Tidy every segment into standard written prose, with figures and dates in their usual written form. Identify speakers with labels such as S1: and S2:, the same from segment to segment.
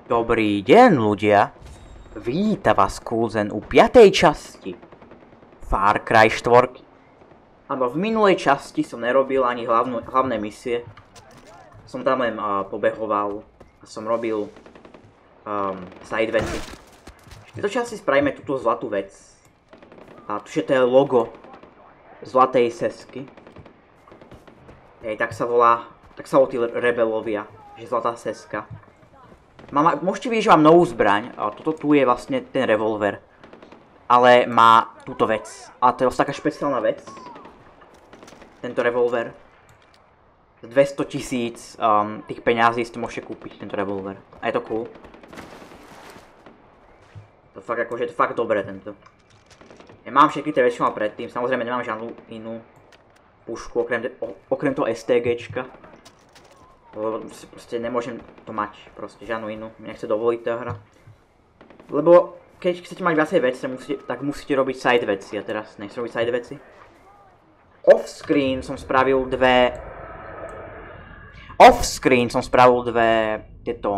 S1: Dobrý deň, ľudia. Vítam vás Coolzen u 5. časti Far Cry 4. Áno, v minulej časti som nerobil ani hlavné misie. Som tam len pobehoval a som robil side veci. V tejto časti spravíme túto zlatú vec. A tu je to logo zlatej sesky. Hej, tak sa volá tí rebelovia, že zlatá seska. Môžete vidieť, že mám novú zbraň, a toto tu je vlastne ten revolver. Ale má túto vec. A to je vlastne taká špeciálna vec. Tento revolver. 200 000 tých peňazí si to môžete kúpiť, tento revolver. A je to cool. To fakt akože je to fakt dobré tento. Ja mám všetky tie veci, čo mal predtým, samozrejme nemám žiadnu inú pušku, okrem toho STGčka. Lebo proste nemôžem to mať, proste žiadnu inú, mi nechce dovoliť tá hra. Lebo keď chcete mať viacej veci, tak musíte robiť side veci a teraz nechcem robiť side veci. Offscreen som spravil dve tieto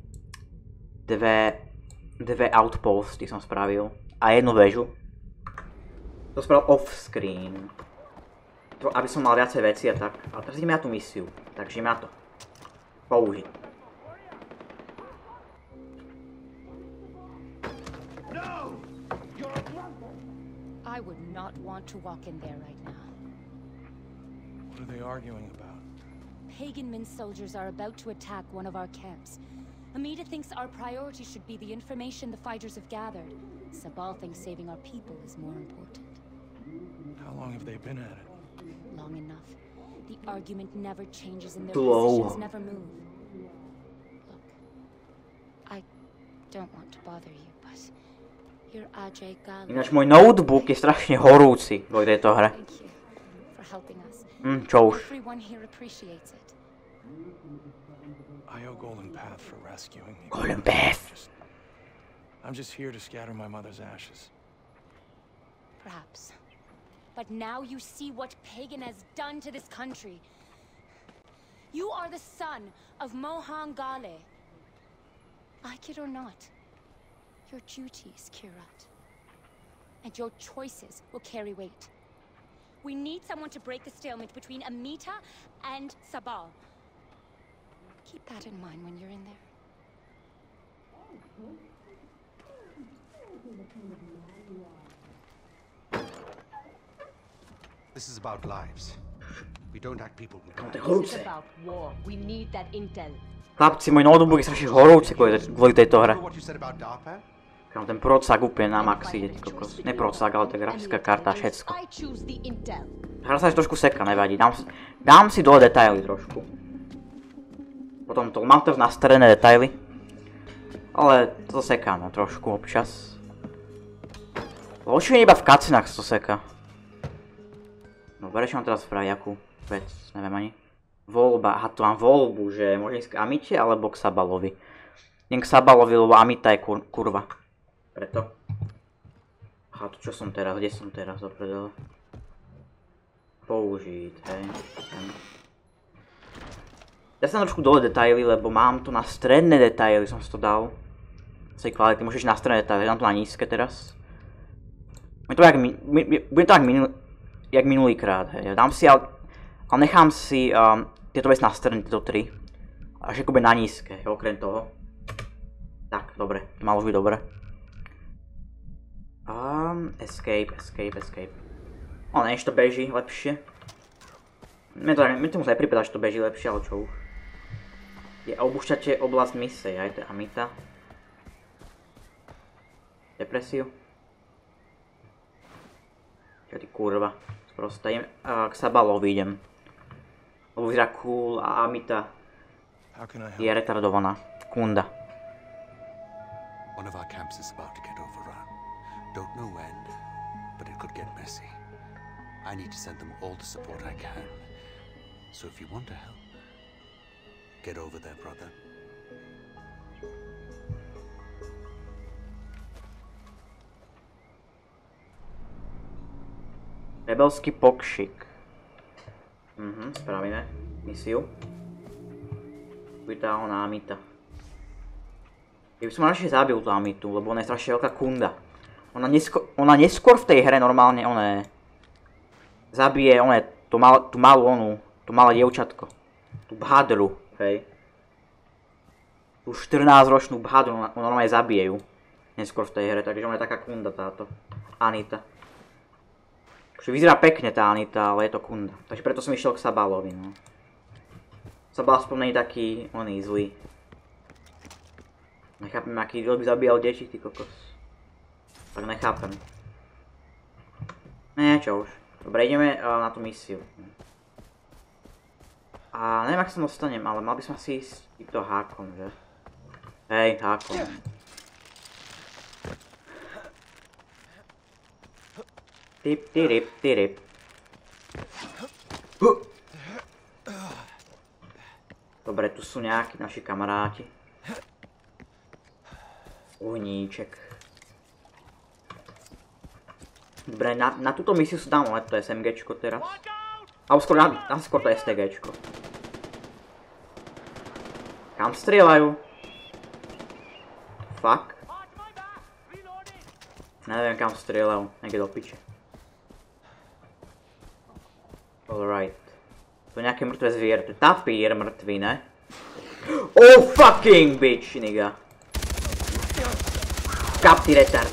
S1: dve outposty som spravil a jednu väžu. To spravil offscreen. Aby som mal viacej veci a tak. Ale teraz ideme na tú misiu, takže ideme na to. Použiť.
S2: I would not want to walk in there right now.
S3: What are they arguing about?
S2: Pagan Min soldiers are about to attack one of our camps. Amita thinks our priority should be the information the fighters have gathered. Sabal thinks saving our people is more important.
S3: How long have they been at it?
S2: Long enough. The argument never changes and their
S1: Slow.
S2: positions never move. Look, I don't want to bother you, but you're Ajay Gali.
S1: Ináč môj notebook je strašne horúci vo tejto hre.
S2: Thank you for helping us.
S1: Čo už.
S2: Everyone here appreciates it.
S3: I owe Golden Path for rescuing me.
S1: Golden Path.
S3: I'm just here to scatter my mother's ashes.
S2: Perhaps. But now you see what Pagan has done to this country. You are the son of Mohan Ghale. Like it or not, your duty is Kirat. And your choices will carry weight. We need someone to break the stalemate between Amita and Sabal. Keep that in mind when you're in there.
S4: This is about lives. We don't act people with
S1: To je
S4: guns.
S1: horúce.
S5: It's about war. We need that intel.
S1: Chlapci, môj notebook je strašne horúci kvôli tejto hre.
S4: Remember what you said about DARPA?
S1: Kam ten procák úplne na max ide, ty kokos. Ne procák, ale tá grafická karta, všetko.
S5: I choose the intel.
S1: Hra sa trošku seka, nevadí. Dám si dole detaily trošku. Potom to, mám to nastarené detaily. Ale to seká, no trošku občas. Ložuje iba v cutscenách to seká. No prečo mám teraz spraviť akú vec, neviem ani. Voľba, aha, tu mám voľbu, že môžem ísť k Amite alebo k Sabalovi. Idem k Sabalovi, lebo Amita je kurva. Preto. Aha, to čo som teraz, kde som teraz, do prdele. Použiť, hej. Ja som trošku dole detaily, lebo mám to na stredné detaily, som si to dal. Z tej kvality, môžeš na stredné detaily, dám to na nízke teraz. Bude to jak minulýkrát, hej. Dám si, ale nechám si tieto veci na stredné, tieto 3. Až akoby na nízke, hej, okrem toho. Tak, dobre, malo byť dobre. Escape. O, než to beží lepšie. Mne to musí aj pripadať, že to beží lepšie, ale čo už. Opúšťate oblasť misie, aj to je Amita. Depresiu. Čo ty kurva. Proste idem, k Sabalovi idem. Lebo vyzerá cool a Amita je retardovaná. Kunda.
S4: One of our camps is about to get overrun. Don't know when, but it could get messy. I need to send them all the support I can. So if you want to help, get over there, brother.
S1: Rebelský pokšik. Spravíme misiu. Vytáho námita. Ja by som radšej zabil tú Amitu, lebo ona je strašne veľká kunda. Ona neskôr v tej hre normálne zabije tú malé dievčatko. Tú Bhadru, hej. Tú 14-ročnú Bhadru, ona normálne zabije ju. Neskôr v tej hre, takže ona je taká kunda táto Anita. Takže vyzerá pekne tá Anita, ale je to kunda. Takže preto som išiel k Sabalovi, no. Sabal aspoň nie je taký, zlý. Nechápem, aký by zabíjal deti, ty kokos. Tak nechápem. Čo už. Dobre, ideme na tú misiu. A neviem, ak sa dostanem, ale mal by som asi ísť týmto hákom, že? Hej, hákom. Tip. Dobre, tu sú nejakí naši kamaráti. Uhníček. Dobre, na túto misiu sa dám to SMGčko teraz. Alebo skôr to STGčko. Kam strieľajú? Fuck. Neviem, kam strieľajú. Niekde do piče. Alright. To je nejaké mŕtve zvier. To je tapír mŕtvý, ne? Oh fucking bitch, nigga. Kap, ty retard.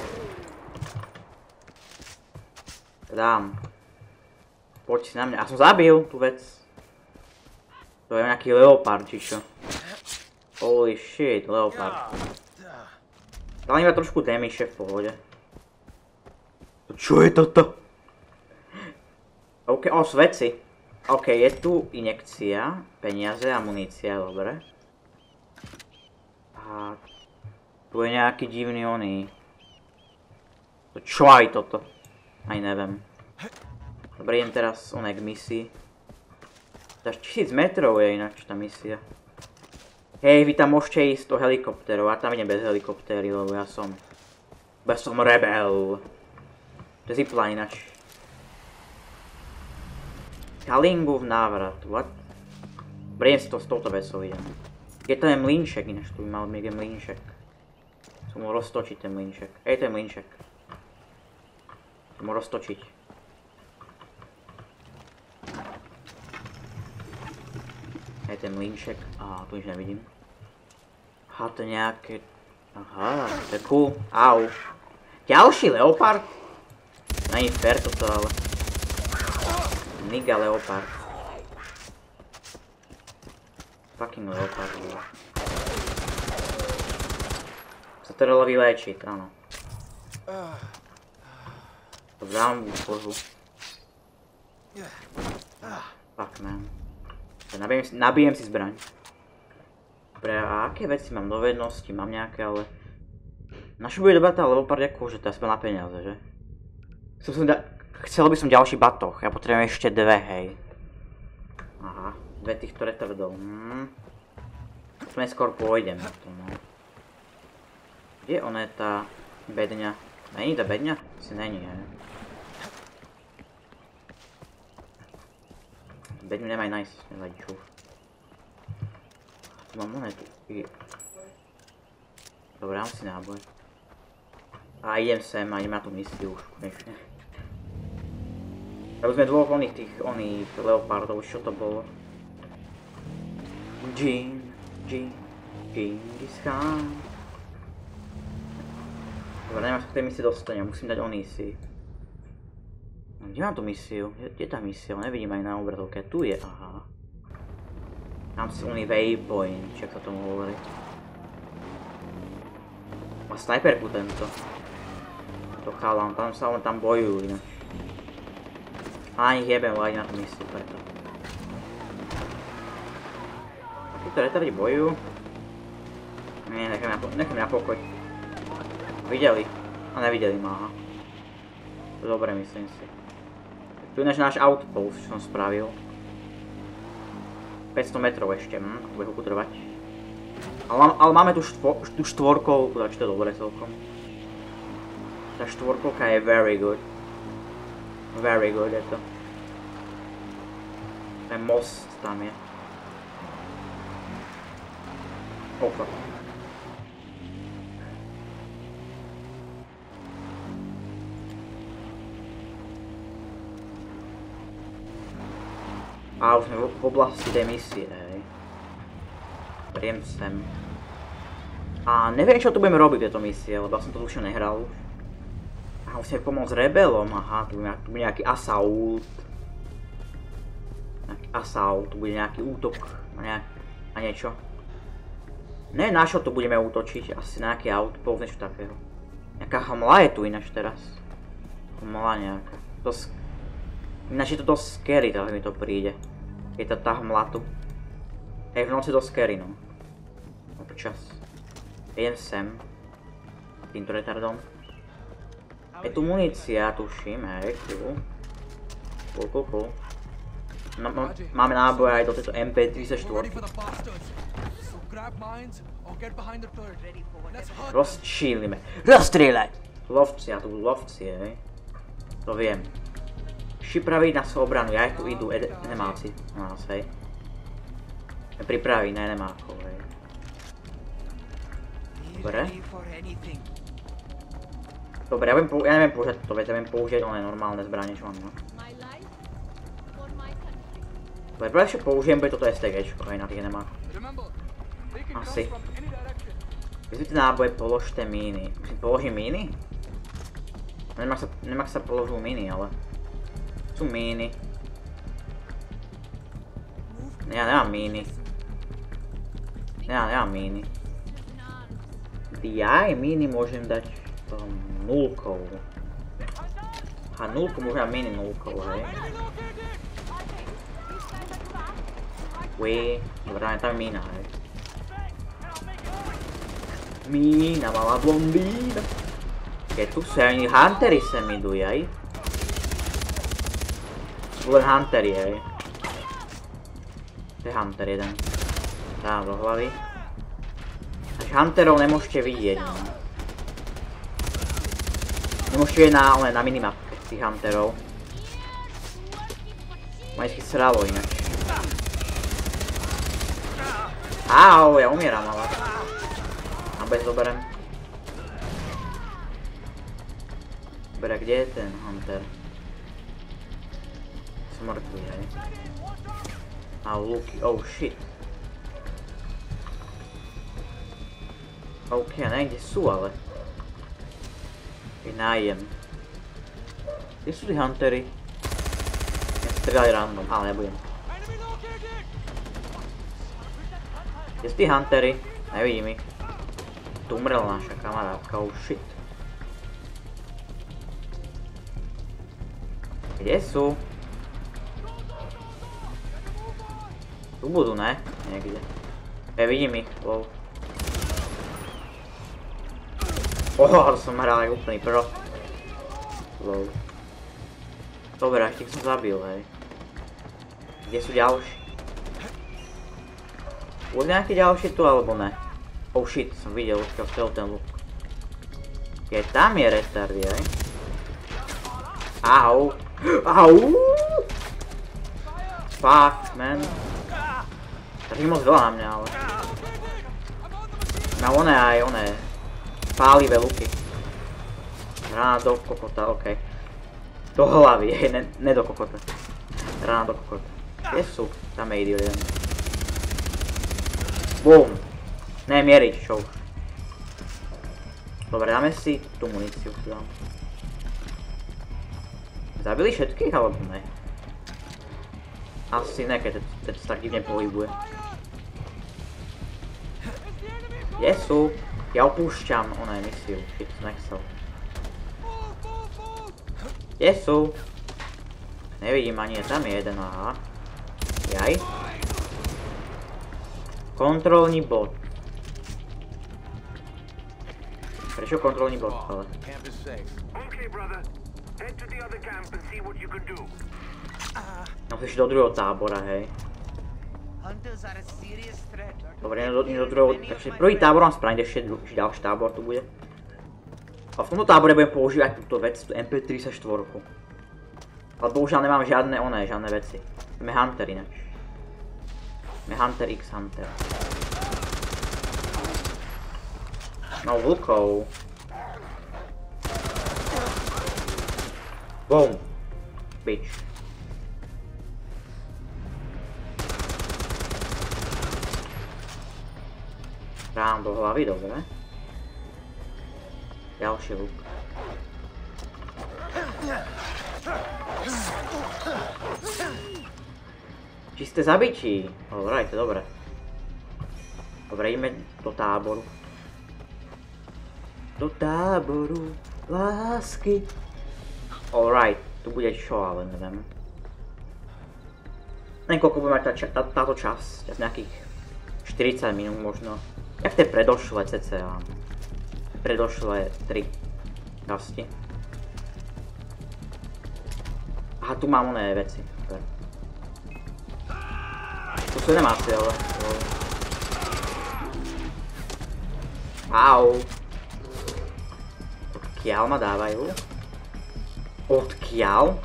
S1: Dám. Poď si na mňa. A som zabil tú vec. To je nejaký leopard, či čo. Holy shit, leopard. Dal iba trošku damage v pohode. Čo je toto? OK, sú veci. OK, je tu injekcia, peniaze a munícia, dobre. A tu je nejaký divný Čo aj toto? Aj neviem. Dobre, idem teraz k misii. Až 1000 metrov je ináč tá misia. Hej, vy tam môžete ísť do helikopterov, ja tam idem bez helikoptéry, lebo ja som rebel. To je zipline ináč. Kalingov návrat, what? Dobre, idem si to s touto vecou idem. Je to je mlínček ináč, tu by mal byť mlínček. Som mohol roztočiť ten mlínček. Hej, to je mlínček. Som mohol roztočiť. Hej, ten mlínček. Tu nič nevidím. Aha, to je nejaké... Aha, to je cool. Au. Ďalší leopard? Není fér toto, ale... Nigga leopard. Fucking leopard. Sa to dalo vyléčiť, áno. To dám kožu. Fuck, man. Nabijem si zbraň. Dobre, a aké veci mám? Dovednosti, mám nejaké, ale... Naša bude dobrá tá leopard akože to je aspoň na peniaze, že? Chcel by som ďalší batoh, ja potrebujem ešte dve, hej. Aha, dve týchto retardov. Sme skôr pôjdem na to, no. Kde ona je tá bedňa? Není tá bedňa? Asi není, hej. Bedňu nemaj nice, nevadí čo. Tu mám monetu. Dobre, dám si náboj. A idem sem a idem na tú misiu už konečne. Tak sme dvoch tých leopardov, čo to bolo? Genghis Khan. Dobre, neviem, sa k tej misii dostanem, musím dať si. Kde mám tú misiu? Kde je tá misia? Nevidím aj na obrazovke. Tu je, aha. Mám si waypoint, či ak sa tomu hovorí. Má snajperku tento. To chalám, tam bojujú ináč. A ani jebem, ale na tú misiu preto. A títo retardi bojujú? Nie, nechám na pokoj. Videli? A nevideli ma, aha. To je dobré, myslím si. Tu je náš outpost, čo som spravil. 500 metrov ešte, to bude chvíľku trvať. Ale máme tu štvorkolku, takže to je dobré celkom. Tá štvorkolka je very good. Very good je to. Ten most tam je. Oh fuck. A už sme v oblasti tej misie, hej. Priem sem. A neviem, čo tu budeme robiť v tejto misie, lebo ja som to už nehral už. A musíme pomôcť rebelom, aha, tu bude nejaký assault. Nejaký assault, tu bude nejaký útok a niečo. Ne, na čo tu budeme útočiť, asi na nejaký outpost, niečo takého. Nejaká hmla je tu ináč teraz. Hmla nejaká. Ináč je to dosť scary, tak mi to príde. Je to tá hmla tu. Hej, v noci dosť scary, no. Občas. Idem sem. Týmto retardom. Je tu munícia, tuším, hej, cool. Máme náboj aj do tejto MP34. Rozčílime. Rozstrieľaj! Lovci, a tu budú lovci, hej. To viem. Pripraviť na svoju obranu, ja tu idú enemáci na nás, hej. Pripraviť na enemákov, hej. Dobre. Dobre, ja neviem použiť toto vec, ja viem použiť oné normálne zbranie, čo mám, no. Dobre, prvé ešte použijem, bude toto STGčko, hej, na tých enemákoch. Asi. Vyzvite náboje, položte míny. Myslím, položím míny? Neviem, ak sa položujú míny, ale... Sú míny. Ja nemám míny. Ja nemám míny. Ja aj míny môžem dať nulkou. A nulku môžem dať míny nulkou, hej. Dobre, tam je mína, hej. Mína, malá blondína. Keď tu sú ani huntery sem idú, jaj. Sú len huntery, hej. To je hunter jeden. Dám do hlavy. Až hunterov nemôžete vidieť, no. Nemôžete vidieť na minimapke tých hunterov. Majsky sralo ináč. Au, ja umieram, ale. A bez zoberem. Dobre, kde je ten hunter? Som mŕtvý, hej. Au, luky, oh shit. OK, a neviem, kde sú, ale. Ich nájem. Kde sú tí huntery? Ja strieľali random, ale nebudem. Kde sú tí huntery? Nevidím ich. Tu umrela naša kamarátka, oh shit. Kde sú? Tu budú, ne? Niekde. Ja vidím ich, wow. To som hral aj úplný pro. Wow. Dobre, ešte som zabil, hej. Kde sú ďalší? Bude nejaký ďalší tu, alebo ne? Oh shit, som videl, odkiaľ strel ten luk. Keď tam je retardy, hej. Au. Au. Fuck, man. Tak je moc veľa na mňa, ale. Na oné aj oné. Pálivé luky. Rána do kokota, okej. Do hlavy, hej, ne do kokota. Rána do kokota. Kde sú? Tam je idiot jeden. Boom. Ne, mieriť, čo už. Dobre, dáme si tú muníciu. Zabili všetkých, alebo ne? Asi ne, keď sa tak divne pohybuje. Kde sú? Ja opúšťam oné misiu, shit, som nechcel. Kde sú? Nevidím ani, tam je jeden, aha. Jaj. Kontrolný bod. Prečo kontrolný bod, ale? No chceš do druhého tábora, hej. Dobre, nie do druhého, takže prvý tábor mám spraviť, ešte ďalší tábor tu bude. A v tomto tábore budem používať túto vec, tú MP34. Ale bohužiaľ nemám žiadne veci. Sme Hunter ináč. Sme Hunter x Hunter. No vlkov. Boom. Bitch. Rám do hlavy, dobre. Ďalší luk. Čisté zabití. Alright, to je dobre. Dobre, ideme do táboru. Do táboru lásky. Alright, tu bude čo, ale neviem. Neviem, koľko bude mať táto časť. Nejakých 40 minút možno. Jak tie predošlé cca. Predošlé 3 časti. Aha, tu mám oné veci. Super. Tu sú animácie, ale... Au. Odkiaľ ma dávajú? Odkiaľ?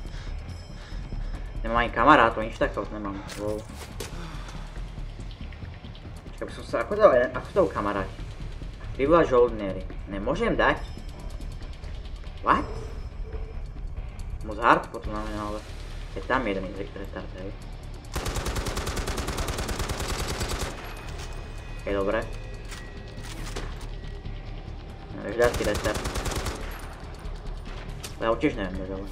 S1: Nemám ani kamarátov, nič takto nemám. Wow. Čakaj, by som sa... Ako to kamaráti? Privolať žoldnéry. Nemôžem dať? What? Mozart potom máme, ale... Je tam jeden retard, hej. Ok, dobre. Nevieš dať si retard. Ja ho tiež neviem dať, ale...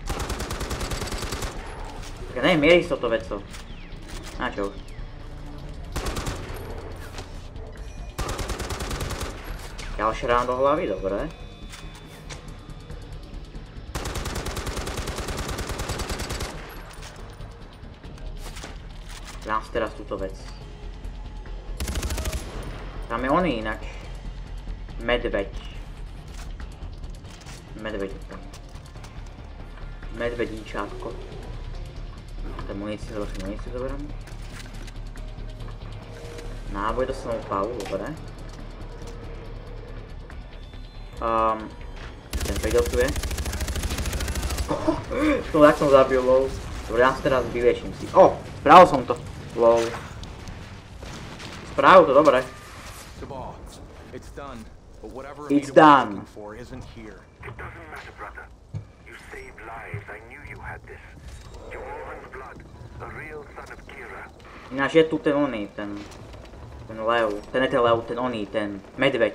S1: Tak neviem mieriť s touto vecou. Na čo už? Ďalšie rán do hlavy, dobre. Dám si teraz túto vec. Tam je oný inak. Medveď. Medveď je tam. Medvedíčátko. To je munície, zoberám. Náboj do snowpalu, dobre. Ten vedel tu je. To tak som zabil, lol. Dobre, ja si teraz vyliečím si. Spravil som to. Lol. Spravil to, dobre.
S3: It's done. But whatever
S1: It's
S3: Amita was
S1: done.
S3: looking for isn't here.
S6: It doesn't matter, brother. You saved lives. I knew you had this. Your woman's blood. A real son of Kira.
S1: Ináč je tu ten oný, ten lev. Ten je ten lev, ten oný, ten medveď.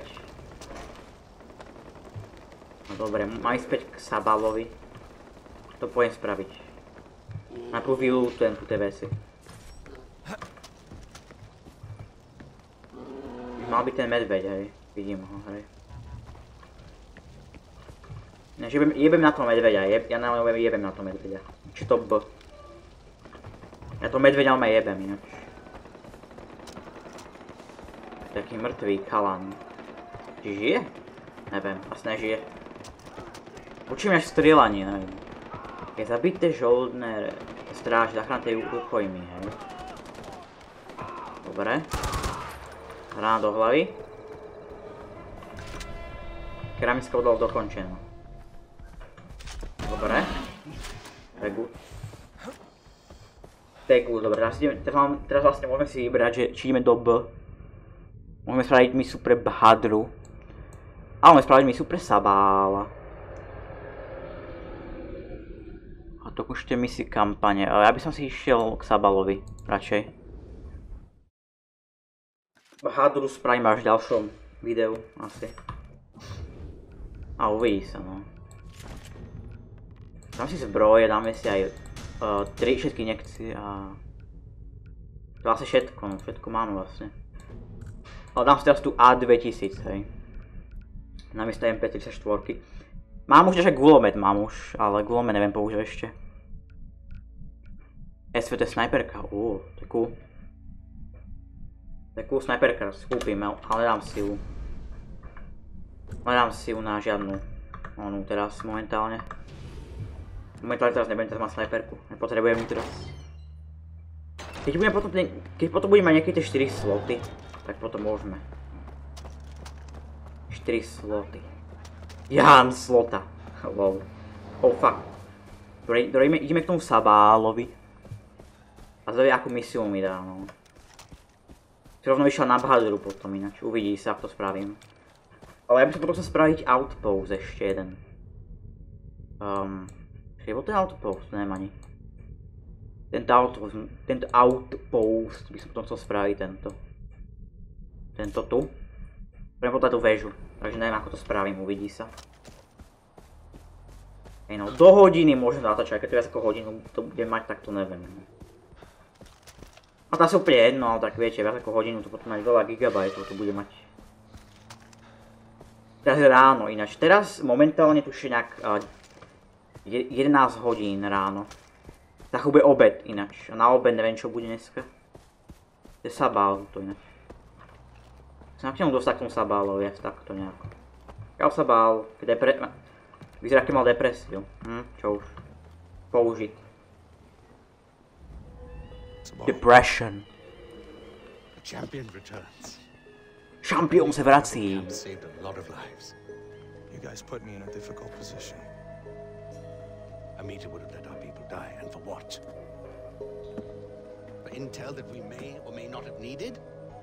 S1: No dobre, mám ísť späť k Sabalovi. To poviem spraviť. Najprv vylútujem tu tie veci. Mal byť ten medveď, hej. Vidím ho, hej. Ináč jebem na toho medveďa, ja naozaj jebem na toho medveďa. Či to B. Ja to medveďa ma jebem ináč. Taký mŕtvý chalan. Či žije? Neviem, asi nežije. Učím až strieľanie, neviem. Je zabité žoldné stráž, zachránte rukojmi, hej. Dobre. Rána do hlavy. Keramická odol dokončená. Dobre. Tegu. Tegu, dobre. Teraz vlastne môžeme si vybrať, že či ideme do B. Môžeme spraviť misu pre Bhadru. A môžeme spraviť misu pre Sabála. A to už tie misi kampane. Ale ja by som si išiel k Sabalovi. Radšej. Bhadru spravím až v ďalšom videu, asi. A uvidí sa, no. Dám si zbroje, dáme si aj všetky injekcie a... To asi všetko, no všetko máme vlastne. Ale dám si teraz tu A2000, hej. Namiesto MP34. Mám už ešte gulomet, ale gulomet neviem použiť ešte. SVT snajperka, to je cool. Takú snajperka si kúpim, ale nedám si ju. Nedám si ju na žiadnu. Onu teraz momentálne. Momentálne teraz nebudem, teraz mám snajperku. Nepotrebujem ju teraz. Keď potom budem mať nejaké tie 4 sloty, tak potom môžeme. 4 sloty. Jan slota. Lol. Oh fuck. Dobre, ideme k tomu Sabálovi. A zvedie akú misiu mi dá, no. Rovno vyšla na Bhadru potom ináč, uvidí sa, ako to spravím. Ale ja by som potom chcel spraviť outpost ešte jeden. Čiže bol ten outpost, to neviem ani. Tento outpost by som potom chcel spraviť tento. Tento tu. Budem podľať tú väžu. Takže neviem, ako to spravím, uvidí sa. Hej no, do hodiny môžem natáčať, keď to viac ako hodinu to budem mať, tak to neviem. A to asi úplne jedno, ale tak viete, viac ako hodinu to potom mať veľa gigabajtov, to bude mať. Teraz je ráno ináč, teraz momentálne tu je nejak 11 hodín ráno. Tak bude obed ináč, a na obed neviem čo bude dneska. To je sabál to ináč. Som na dostať k tomu sabálovi, takto nejako. Kal sabál, vyzerá, aký mal depresiu. Čo už? Použiť. Depression. Šampión sa vrací.
S3: You guys put me in a difficult position.
S4: Amita would have let our people die, and for what? For intel that we may or may not have needed?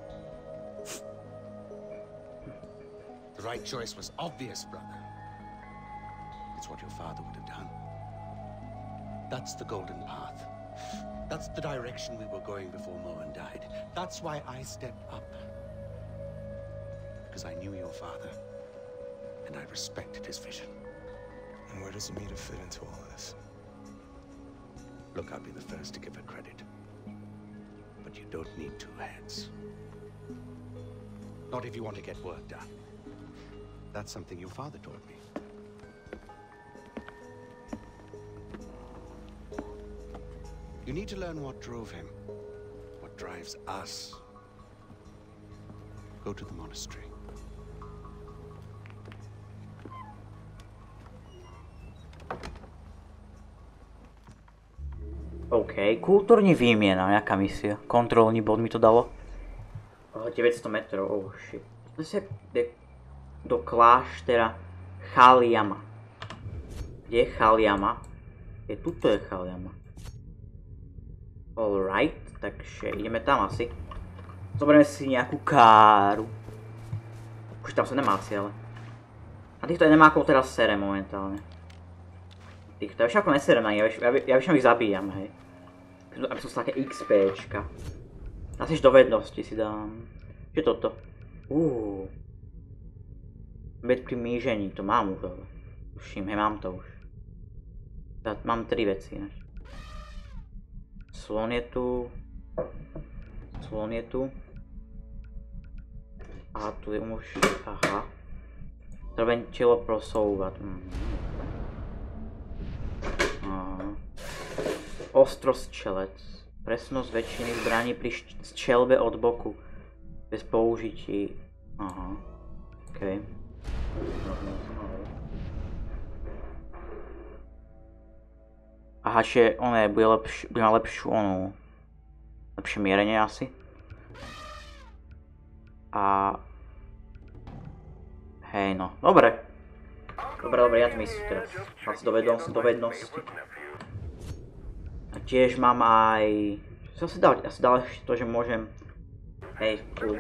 S4: The right choice was obvious, brother. It's what your father would have done. That's the golden path. That's the direction we were going before Mohan died. That's why I stepped up. Because I knew your father, and I respected his vision.
S3: And where does Amita fit into all this?
S4: Look, I'll be the first to give her credit. But you don't need two heads. Not if you want to get work done. That's something your father taught me. You need to learn what drove him, what drives us. Go to the monastery.
S1: OK, kultúrny výmiena, nejaká misia. Kontrolný bod mi to dalo. 900 metrov, oh shit. To sa do kláštera Chaliama. Kde je Chaliama? Tuto je Chaliama. Alright, takže ideme tam asi. Zoberieme si nejakú káru. Už tam sa nemá asi, ale. A týchto enemákov teraz serem momentálne. Týchto, ja však ako neserem na nich, ja väčšinou ich zabíjam, hej. Aby som sa také XPčka. Asi do vednosti si dám. Čo je toto? Ved pri mížení, to mám už, ale. Tuším, hej, mám to už. Mám 3 veci, ináč. Slon je tu. Slon je tu. A tu je už, aha. Zároveň telo prosouvať. Ostrostřelec. Presnosť väčšiny zbraní pri střelbe od boku. Bez použití. Aha. OK. Aha, že ono bude mať lepšie mierenie asi. A... Hej no, dobre. Dobre, ja to myslím teraz. Mám si dovednosti. A tiež mám aj... Čo si dal? Asi dal ešte to, že môžem... Hej, tu.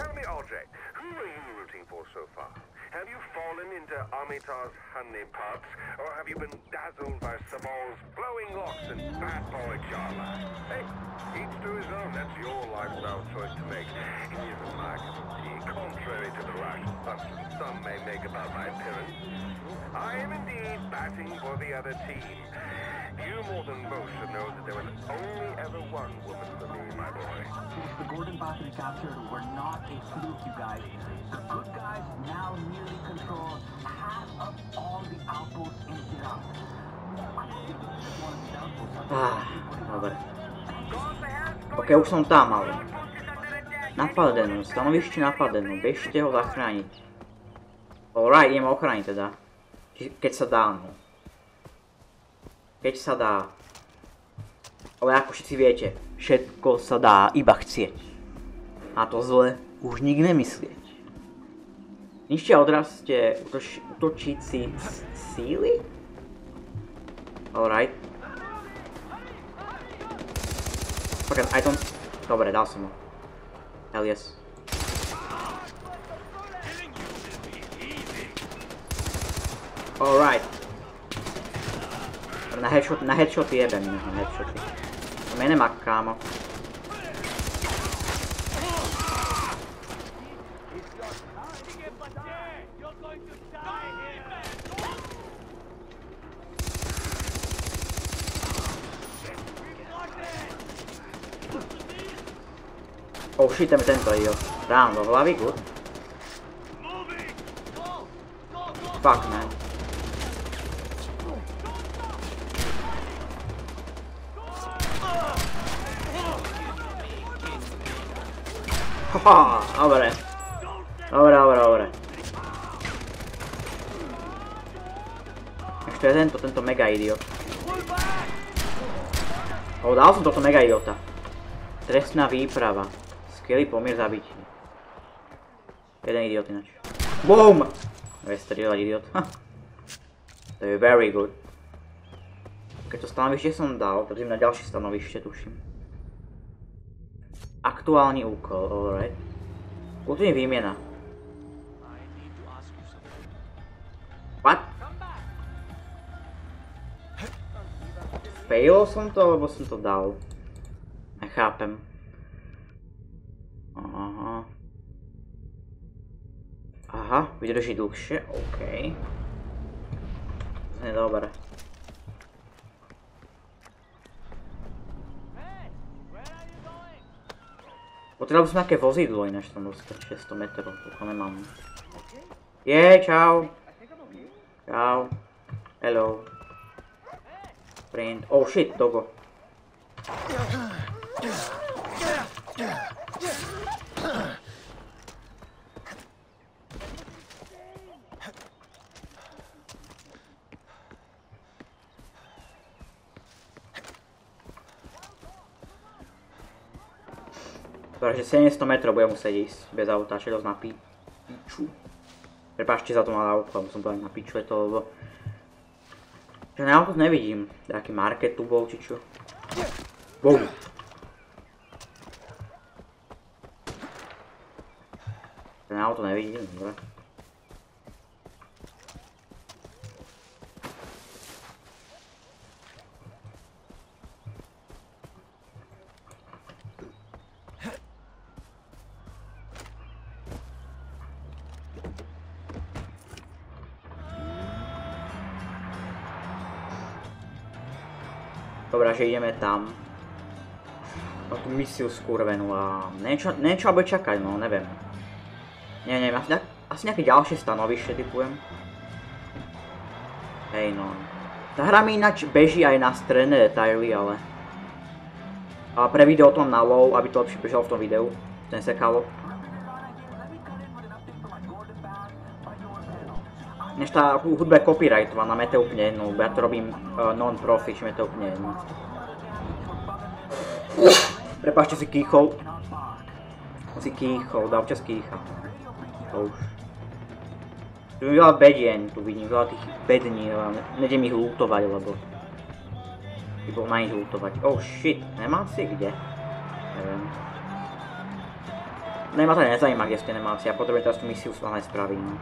S6: Have you fallen into Amita's honeypots, or have you been dazzled by Sabal's flowing locks and bad boy charla? Hey, each to his own. That's your lifestyle choice to make. It isn't my cup of tea, contrary to the rash assumptions some may make about my appearance. I am indeed batting for the other team. You more than most should know that there was only ever one woman for me, my boy.
S7: The golden path we captured were not a fluke, you guys. The good guys now nearly control half of all the outposts in Iraq.
S1: Dobre. OK, už som tam, ale... Napadenú, stanovište napadenú, bežte ho zachrániť. Alright, idem ho ochrániť teda. Keď sa dá, no. Keď sa dá. Ale ako všetci viete, všetko sa dá iba chcieť. A to zle už nik nemyslieť. Ničte a odraste útočíci síly? Alright. Počkaj, aj tom... Dobre, dal som ho. Hell yes. Alright. Na headshoty jebem, na headshoty. To mene mak, kámo. Oh shit, tam je tento idiot. Dám do hlavy, good. Fuck, man. Haha, dobre. Dobre. Ešte je tento mega idiot. Oh, dal som toto mega idiota. Trestná výprava. Skvelý pomier zabití. Jeden idiot ináč. BOOM! Bude strieľať idiot. To je very good. Keď to stanovište som dal, tak idem na ďalšie stanovište, tuším. Aktuálny úkol, alright. Kultúrne výmiena. What? Failol som to, alebo som to dal? Nechápem. Aha, vydrží dlhšie, OK. To je dobré. Potreboval by som nejaké vozidlo ináč tam dostať 600 metrov, to nemám. Čau. Čau. Hello. Friend. Oh shit, dogo. Takže 700 metrov budem musieť ísť bez auta, čo je dosť na piču. Prepáčte za to malé auto, lebo som povedal na piču je to, lebo... Že na auto nevidím, taký market tu bol, či čo. Boom. Na auto nevidím, dobre. Dobre, že ideme tam. Na tú misiu skurvenú a niečo bude čakať, no neviem. Neviem, asi nejaké ďalšie stanovište typujem. Hej no. Tá hra mi ináč beží aj na stredné detaily, ale... A pre video to mám na low, aby to lepšie bežalo v tom videu. Ten sekalo. Než tá hudba je copyrightovaná, mne to je úplne jedno, ja to robím non-profit, mne to je úplne jedno. Prepáčte si kýchol. Dá občas kýcha. To už. Tu je veľa bedien, tu vidím veľa tých bední, ale nejdem ich lootovať, lebo... by bol na nich lootovať. Oh shit, nemám si kde? Neviem. Nemá to nezajíma, kde ste nemáci, ja potrebujem teraz tú misiu s vami spraviť, no.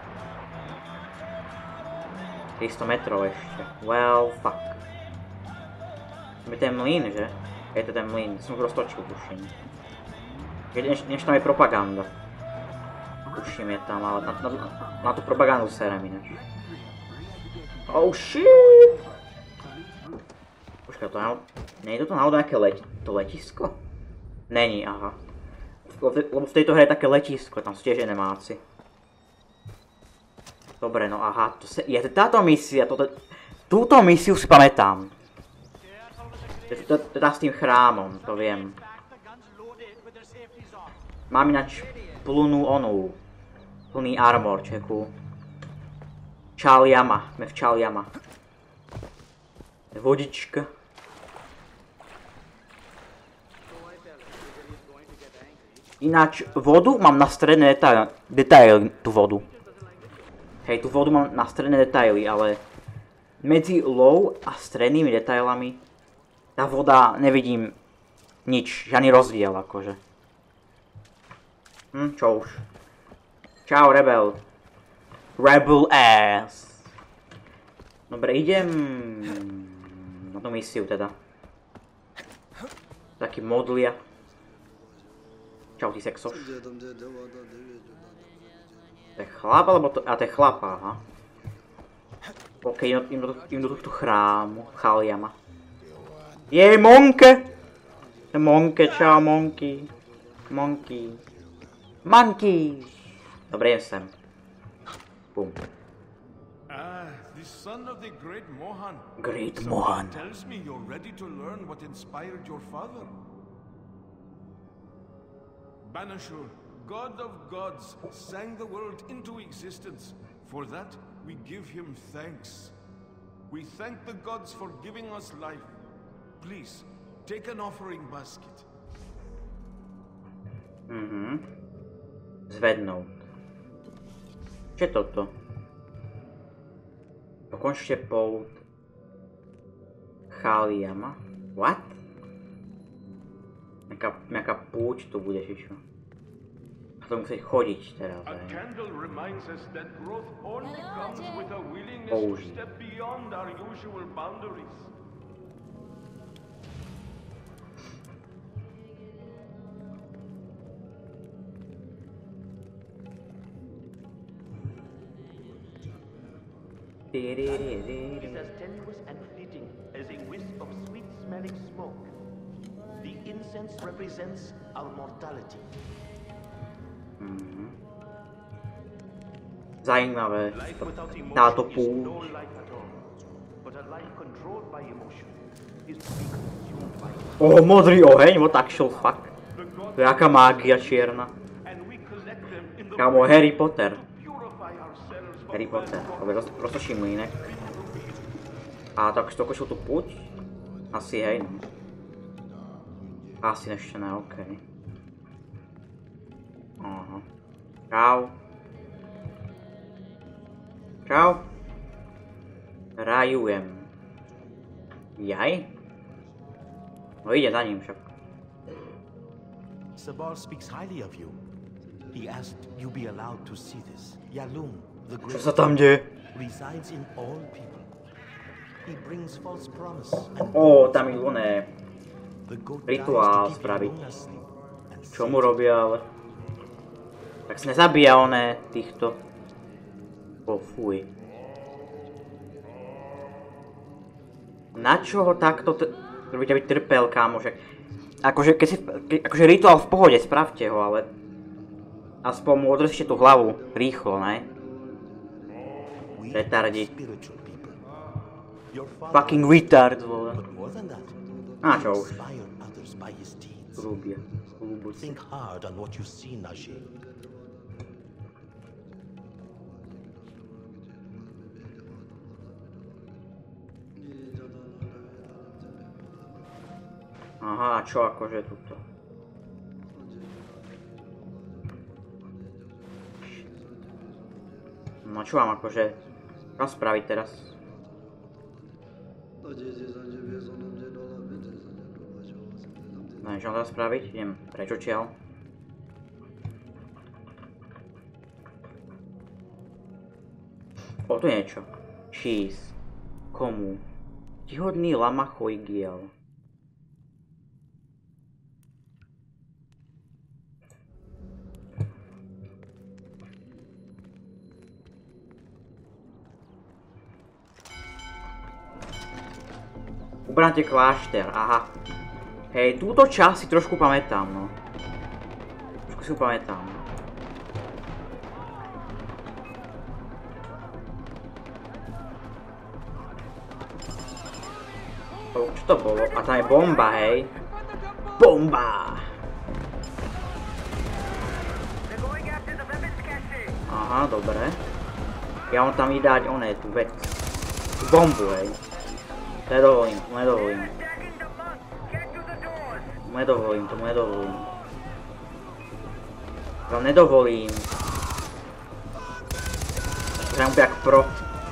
S1: 300 metrov ešte. Well, fuck. To je ten mlyn, že? Je to ten mlyn, som ho roztočil, tuším. Než tam je propaganda. Tuším je tam, ale na tú propagandu serem ináč. Oh shit! Počkaj, nie je toto náhodou nejaké letisko? Není, aha. Lebo v tejto hre je také letisko, tam sú tiež enemáci. Dobre, no aha, je táto misia, túto misiu si pamätám. Teda s tým chrámom, to viem. Mám ináč plnú onú, plný armor, čeku. Čaliama, sme v Čaliama. Vodička. Ináč vodu mám na stredné detaily, tú vodu. Hej, tú vodu mám na stredné detaily, ale medzi low a strednými detailami tá voda nevidím nič, žiadny rozdiel akože. Čo už. Čau, rebel. Rebel ass. Dobre, idem na tú misiu teda. Taký modlia. Čau, ty sexoš. To je chlap, alebo to... A to je chlapa, aha. Ok, idem do tohto chrámu, Chaliama. Jej, Monke! Monke, čau, Monky. Monkey. Monkey! Dobre, idem sem. Bum.
S3: The son of the great Mohan.
S1: Great Mohan.
S3: Tells me you're ready to learn what inspired your father. Banashur, god of gods, sang the world into existence. For that, we give him thanks. We thank the gods for giving us life. Please, take an offering basket.
S1: Zvednout. Čo je toto? Dokončte pout. Chaliama. What? Nejaká púť tu bude, či čo? Budem musieť chodiť teraz,
S6: A candle reminds us that growth only comes with a willingness
S1: Použiť.
S6: to step beyond our usual boundaries.
S8: Is as tenuous and fleeting as a wisp of sweet-smelling smoke. The incense represents our mortality.
S1: Zajímavé.
S8: Life without
S1: Táto
S8: emotion is
S1: púť.
S8: no life at all. But a life controlled by emotion is to be consumed by it.
S1: Modrý oheň, what actual fuck. To je jaká mágia čierna.
S8: And we collect them in the
S1: Kámo, Harry Potter.
S8: purify ourselves from
S1: Harry Potter. Dobre, roztočím mlýnek. A tak si dokončil tú púť? Asi hej, no. Asi ešte ne, okej. Aha. Čau. Čau. Rajujem. Jaj? No ide za ním však.
S9: Sabal speaks highly of you. He asked you be allowed to see this. Yalum, the
S1: Čo
S9: great
S1: sa tam deje?
S9: resides in all people. He brings false promise and
S1: Tam idú oné
S9: the goat
S1: rituál
S9: dies to keep
S1: spraviť.
S9: Yalum asleep. And
S1: Čo mu robia, ale... Tak sa nezabíja oné týchto... Fuj. Na čo ho takto robíte, aby trpel, kámo, že... Akože rituál v pohode, spravte ho, ale... Aspoň mu odrezte tú hlavu, rýchlo, ne?
S9: we
S1: Retardi.
S9: spiritual people. Your father
S1: Fucking retard, vole.
S9: but more than that,
S1: Čo už?
S9: inspired others by his deeds.
S1: Hrubie. Hlubúci.
S9: Think hard on what you see, Najee.
S1: Aha, a čo akože tuto? No čo mám akože... Čo mám spraviť teraz? Čo mám teraz spraviť? Idem preč odtiaľ. Tu niečo. Cheese. Komu? Tihodný lama Choigiel. Ubrante klášter, aha. Hej, túto časť si trošku pamätám, no. Trošku si ju pamätám. Čo to bolo? A tam je bomba, hej. Bomba! Aha, dobre. Ja on tam ide dať oné, tú vec. Tú bombu, hej. Nedovolím, nedovolím. Nedovolím, tomu nedovolím. Vám nedovolím. Hrám jak pro.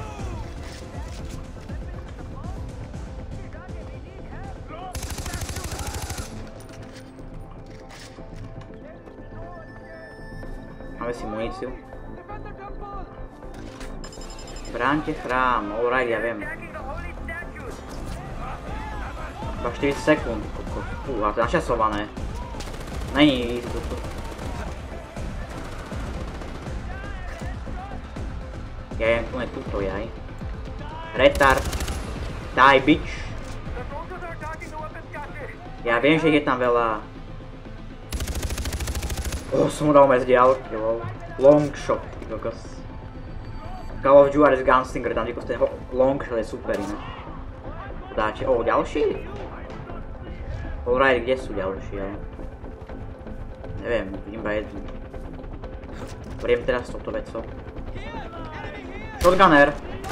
S1: Máme si muníciu. Bránte chrám, alright, ja viem. Iba 40 sekúnd, fúha, to je načasované. Není easy toto. Ja jem tu túto, jaj. Retard. Die, bitch. Ja viem, že je tam veľa... Som mu dal z diaľky, lol. Long shot, ty kokos. Call of Juarez Gunslinger, tam ten long shot je super, ne? Dáte, ďalší? Alright, kde sú ďalší, ale? Neviem, vidím iba jednu. Beriem teraz toto vecou. Shotgunner!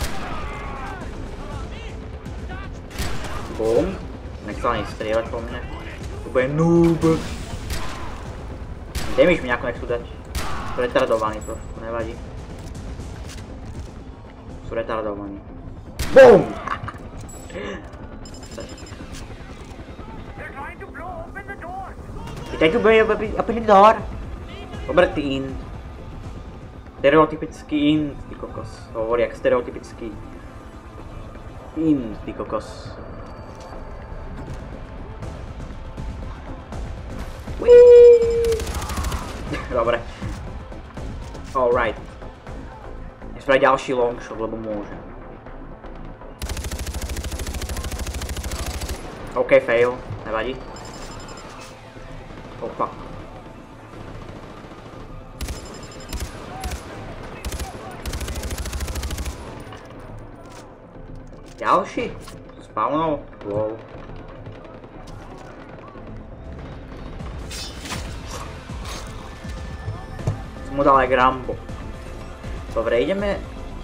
S1: Boom. Nech sa ani strieľať po mne. To bude noob. Damage mi nejako nechcú dať. Sú retardovaní trošku, nevadí. Sú retardovaní. BOOM! They to open the door. Obratý in. Stereotypický in, ty kokos. Hovorí jak stereotypický in, ty kokos. Dobre. Alright. Idem spraviť ďalší long shot, lebo môžem. OK, fail. Nevadí. Oh fuck. Ďalší? Spawnol? Wow. Som mu dal aj Rambo. Dobre, ideme...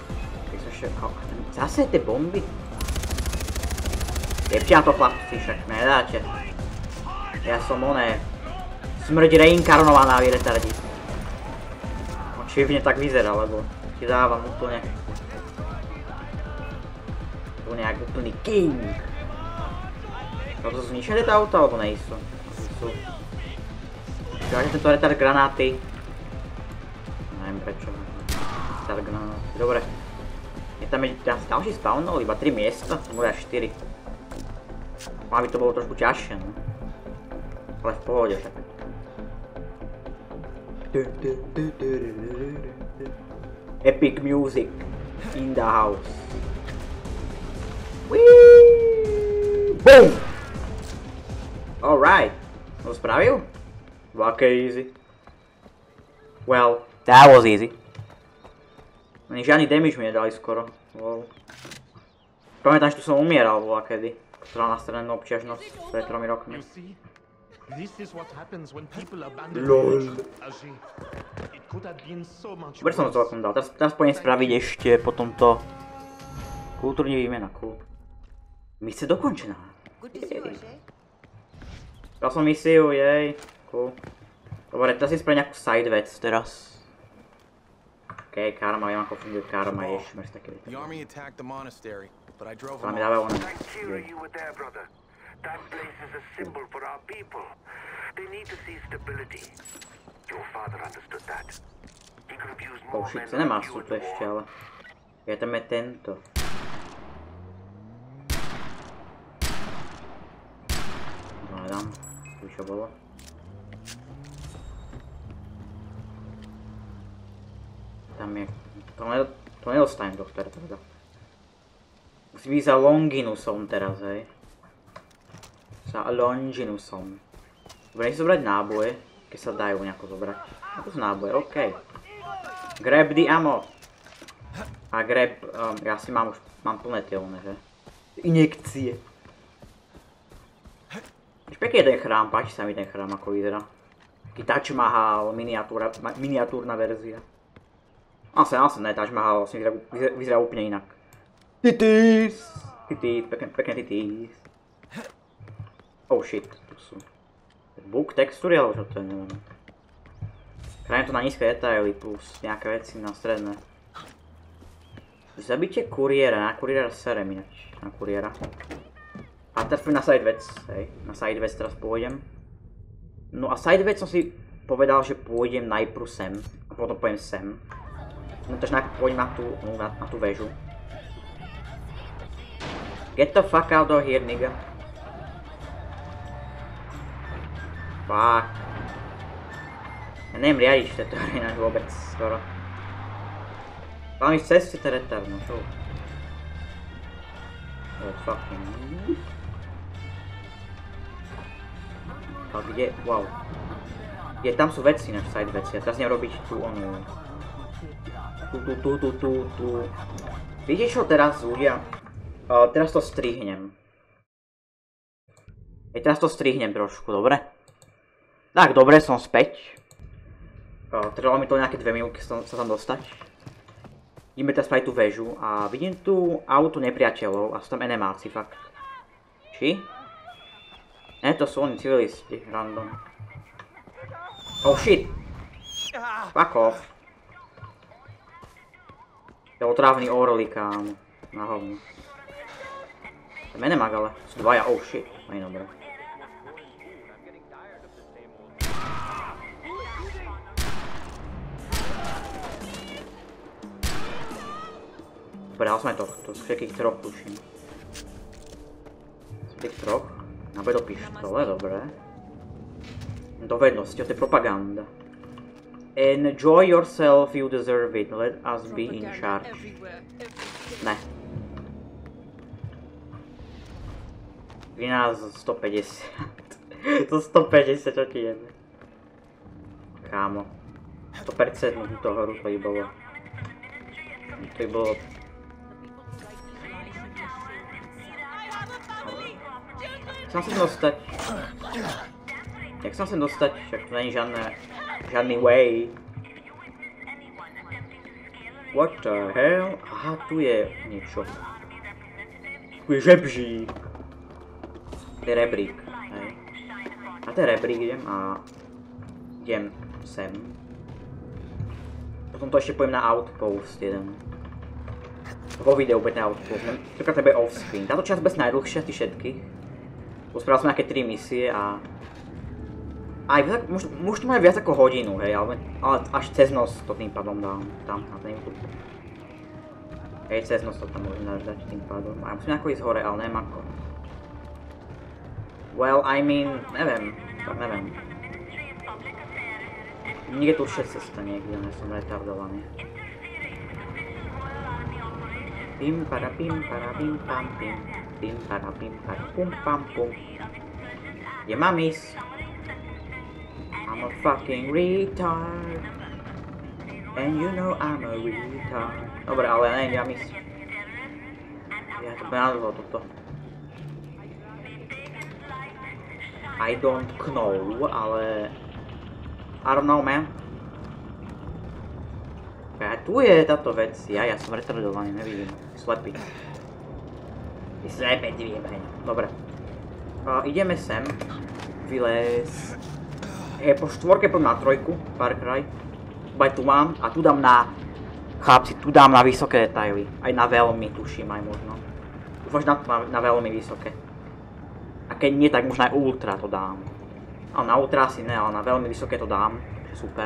S1: Zase tie bomby? Jebte na to chlapci, však nedáte. Ja som oné... Smrť reinkarnovaná, vy retardi. Očivne tak vyzerá, lebo ti dávam úplne... Úplne jak úplný king. To sú zničené tie auta, alebo nejsú? Sú. Čakáte tento retard granáty? Neviem prečo. Retard granáty, dobre. Je tam ďalší spawnol, iba 3 miesta, to bude až 4. Má by to bolo trošku ťažšie, no. Ale v pohode však. Epic music in the house. Whee! Boom! Alright. To spravil? Veľké easy. Well, that was easy. Ani žiadny damage mi nedali skoro. Wow. Pamätám, že tu som umieral voľakedy. Ktorá na strednú obťažnosť pred 3 rokmi. LOL. Dobre som to celkom dal. Teraz poďme spraviť ešte po tomto kultúrne výmena. Cool. Misia dokončená. Dal som misiu, jej. Cool. Dobre, teraz si spraviť nejakú side vec teraz. OK, karma, viem ako funguje karma, ježiš, také veci. Ale mi dáva ono.
S6: That place is a symbol for our people. They need to see stability. Your father understood that. He could have used more men like you
S1: to ešte, ale... Ja tam je tento. Hľadám. Tu čo bolo? Tam je... To nedostanem doktor, teda. Musí byť za Longinusom teraz, hej. Za Longinusom. Dobre, nech si zobrať náboje, keď sa dajú nejako zobrať. Ako sú náboje, OK. Grab the ammo. A grab, ja si mám plné tie one, že? Injekcie. Už pekne jeden chrám, páči sa mi ten chrám, ako vyzerá. Taký Taj Mahal, miniatúrna verzia. Asi ne, Taj Mahal vyzerá úplne inak. Titís, pekne titís. Oh shit, tu sú book textúry, alebo čo to je, neviem. Chránim to na nízke detaily plus nejaké veci na stredné. Zabite kuriéra, na kuriéra serem ináč, na kuriéra. A teraz na side vec, hej, na side vec teraz pôjdem. No a side vec som si povedal, že pôjdem najprv sem, a potom pôjdem sem. No takže najprv pôjdem na tú väžu. Get the fuck out of here, nigga. Fuck. Ja neviem riadiť v tejto hre ináč vôbec skoro. Mám ísť cez ten retard, no čo? Oh fucking... A kde? Wow. Tam sú veci, naš side veci. A teraz idem robiť tú onu. Tu. Viete čo teraz, ľudia? Teraz to strihnem. Teraz to strihnem trošku, dobre? Tak, dobre, som späť. Trvalo mi to nejaké 2 minúty sa tam dostať. Ideme teraz spraviť tú väžu a vidím tu auto nepriateľov a sú tam enemáci, fakt. Či? Ne, to sú oni civilisti, random. Oh shit! Fuck off. To je otrávny orly, kámo. Na hovno. To je enemák, ale sú dvaja, oh shit. Aj dobré. Dobre, ale sme to všetkých troch tuším. Z tých troch. Nabe do pištole, dobre. Do vednosti, to je propaganda. Enjoy yourself, you deserve it. Let us be in charge. Ne. 13 z 150. To 150, čo ti jebe. Kámo. 100% túto hru to by bolo. To by bolo... Jak sa sem dostať? Však tu není žiadny way. What the hell? Aha, tu je niečo. Tu je žebřík. To je rebrík, hej. A ten rebrík idem a... idem sem. Potom to ešte pojem na outpost jeden. Vo videu bude ten outpost. Tentokrát to bude offscreen. Táto časť bude najdlhšia z tých všetkých. Uspravil som nejaké 3 misie a... Aj, možno to má viac ako hodinu, hej, ale až cez noc to tým pádom dám tam na ten YouTube. Hej, cez noc to tam môžem dať tým pádom. A musím nejako ísť hore, ale neviem ako. Well, I mean, neviem, tak neviem. Niekde tu už cesta niekde, ne som retardovaný. Pim para pim pam pim. Pim para pum pam pum. Kde mám ísť? I'm a fucking retard. And you know I'm a retard. Dobre, ale ja neviem, kde mám ísť. Ja to benadlo toto. I don't know, ale... I don't know, man. A tu je táto vec. Ja som retardovaný, nevidím. Slepý. Slepý, ty vyjebaj. Dobre. Ideme sem. Vylez. Po 4 poďme na 3, Far Cry. Tu mám a tu dám na... Chlapci, tu dám na vysoké detaily. Aj na veľmi, tuším aj možno. Dúfam, že na veľmi vysoké. A keď nie, tak možno aj ultra to dám. Ale na ultra asi ne, ale na veľmi vysoké to dám. Super.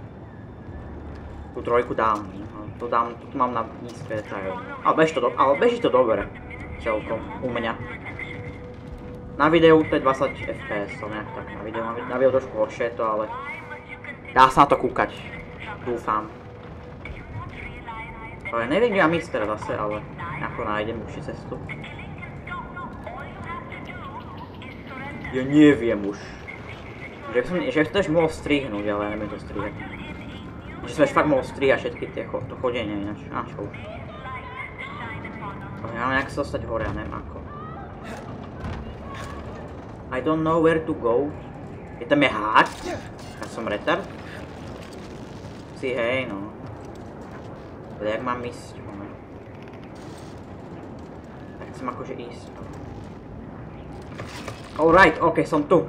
S1: Tu 3 dám. Tu mám na nízke detaily. Ale beží to dobre. Celkom, u mňa. Na videu to je 20 fps, nejak tak. Na videu trošku horšie je to, ale... Dá sa na to kúkať. Dúfam. Ale neviem, kde mám ísť teraz zase, ale... Ako nájdem určite cestu. Ja neviem už. Že som to ešte mohol strihnúť, ale ja neviem to strihať. Že som ešte fakt mohol strihať všetky to chodenie ináč. A čo už. Ja mám nejak sa dostať hore, ja neviem ako. I don't know where to go. Je tam hák? Ja som retard? Si hej, no. Ale jak mám ísť? Tak chcem akože ísť. Alright, ok, som tu.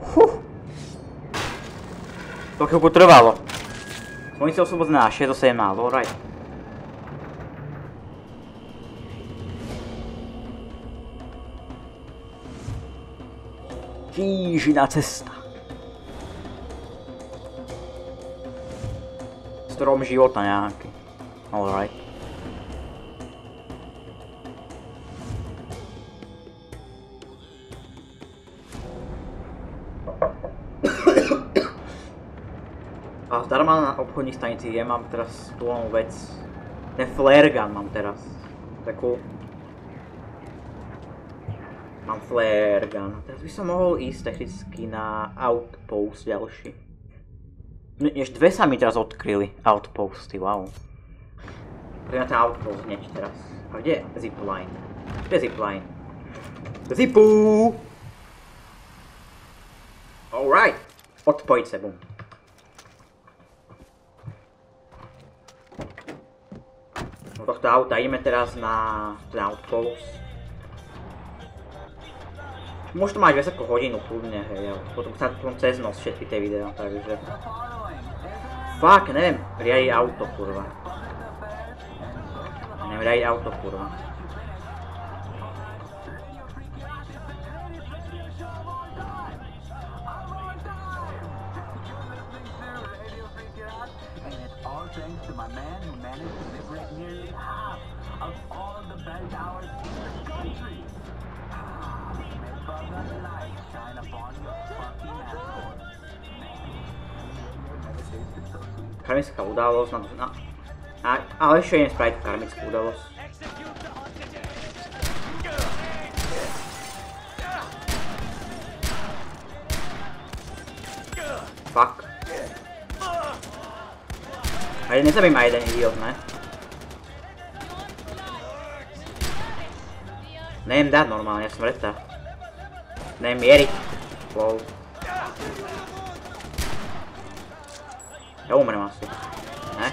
S1: To chvíľku trvalo. Som si osvobodzená, 6 do 17, alright. Krížina cesta. Strom života nejaký. Alright. A zdarma na obchodní stanici ja mám teraz tú vec. Ten flare gun mám teraz. Takú... Mám flare gun. Teraz by som mohol ísť technicky na outpost ďalší. Ešte dve sa mi teraz odkryli. Outposty, wow. Poďme na ten outpost hneď teraz. A kde je zipline? Kde je zipline? Zipu! Alright. Odpojiť sa, bum. Do tohto auta ideme teraz na ten outpost. Môže to mať viac ako hodinu kľudne, hej, ale potom sa cez noc všetky tie videá, takže... Fuck, neviem riadiť auto, kurva. Neviem riadiť auto, kurva. Karmická udalosť, ale ešte idem spraviť karmickú udalosť. Fuck. A nezabím aj jeden idiot, ne? Neviem dať normálne, ja som retard. Neviem mieriť. Lol. Ja umrem asi. Ne?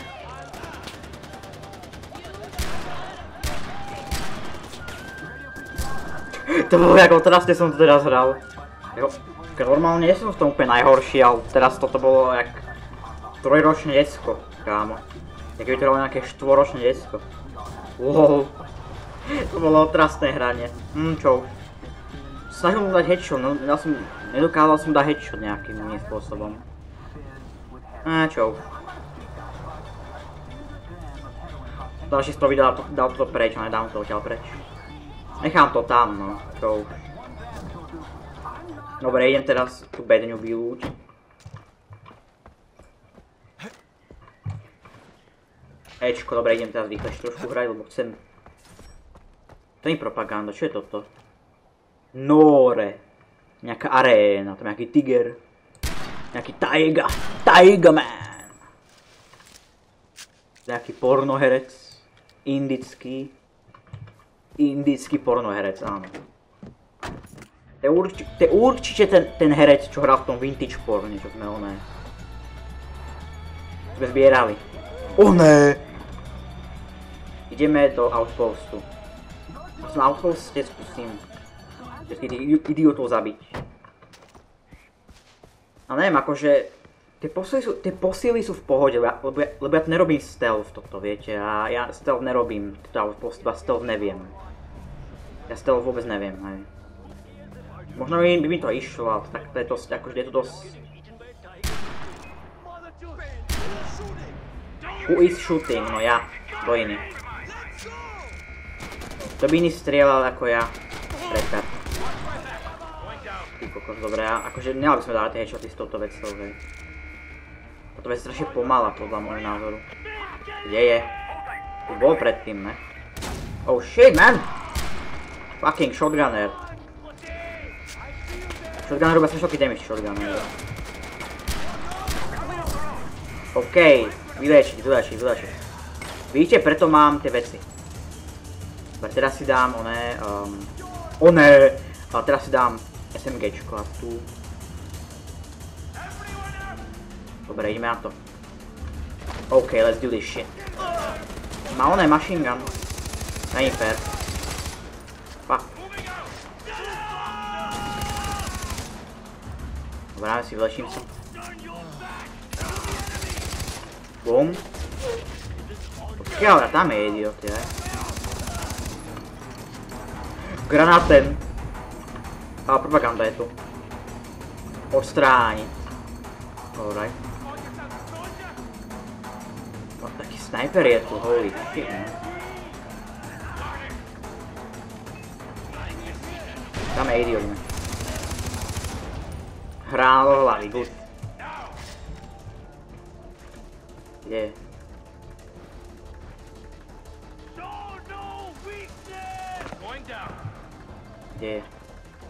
S1: To bolo ako otrasne som to teraz hral. Normálne nie som v tom úplne najhorší, ale teraz toto bolo jak trojročné decko, kámo. Jak by to bolo nejaké štvoročné decko. Lol. To bolo otrasné hranie. Čo? Snažil som dať headshot, no nedokázal som dať headshot nejakým iným spôsobom. Čo? Ďalší z toho videa dal to preč, ale dám to odtiaľ preč. Nechám to tam, no. Čo? Dobre, idem teraz tú bedňu vylúčiť. Ečko, dobre, idem teraz rýchlejšie trošku hrať, lebo chcem... To nie je propaganda, čo je toto? Nóre. Nejaká aréna, tam nejaký tiger. Nejaký Taiga man. Nejaký pornoherec. Indický pornoherec, áno. To je určite ten herec, čo hral v tom vintage porne, čo sme oné. Sme zbierali. Oné! Ideme do outpostu. A som na outposte skúsim všetkých tých idiotov zabiť. A neviem, akože tie posily sú v pohode, lebo ja nerobím stealth toto, viete, a ja stealth nerobím, stealth neviem. Ja stealth vôbec neviem, hej. Možno by mi to išlo, ale tak to je dosť, akože je to dosť... Who is shooting? No ja, kto iný. Kto by iný strieľal ako ja? Retard. Ty kokos, dobré, akože nemali by sme dávať tie headshoty s touto vecou, hej. Toto vec je strašne pomalá, podľa môjho názoru. Kde je? Tu bol predtým, ne? Oh shit, man! Fucking shotgunner. Shotgunner robia strašne damage, shotgunner. OK, vylečiť. Vidíte, preto mám tie veci. Dobre, teraz si dám ale teraz si dám SMGčko a tu. Dobre, ideme na to. OK, let's do this shit. Má machine gun. Není fair. Fuck. Dobre, si vylečím sa. Bum. Počkej, tam je idiot, je. Granátem. A propaganda je tu. Odstrániť. Alright. No, taký sniper je tu, holy shit. Tam je idiot. Hrá do hlavy, good. Kde je? Kde je?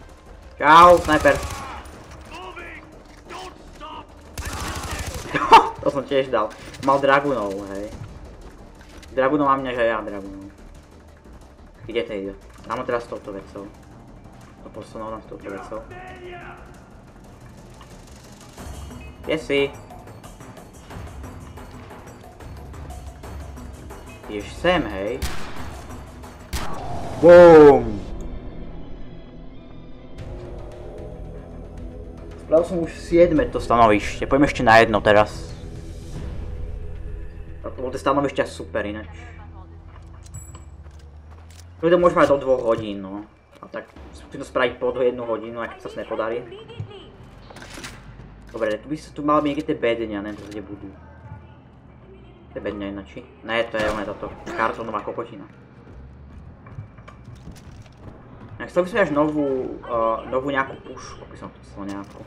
S1: Čau, sniper. To som tiež dal. Mal dragunov, hej. Dragunov mám mňa, že ja dragunov. Kde to ide? Mám teraz s touto vecou. To posunul nám s touto vecou. Kde si? Ideš sem, hej. BOOM! Spravil som už 7. to stanovište. Poďme ešte na jedno teraz. Lebo tie stanovišťa super ináč. To môžeme aj do 2 hodín, no. A tak musím to spraviť po 1 hodinu, aj keď sa nepodarí. Dobre, tu mal byť niekde tie bedňa, neviem kde budú. Tie bedňa ináči. Ne, to je táto kartónová kokotina. Chcel by som až novú nejakú pušku, by som chcel nejakú.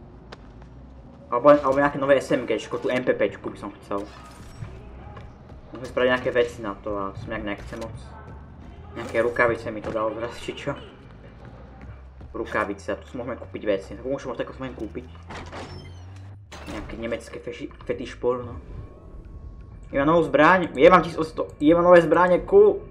S1: Alebo nejaké nové SMGčko, tú MP5čku by som chcel. Musím spraviť nejaké veci na to a som nejak nechcem moc. Nejaké rukavice mi to dalo zraz, či čo? Rukavice, a tu si môžeme kúpiť veci. Tak možno tako si môžem kúpiť. Nejaké nemecké fetiš porno. Mám novú zbraň, mám nové zbranie, cool.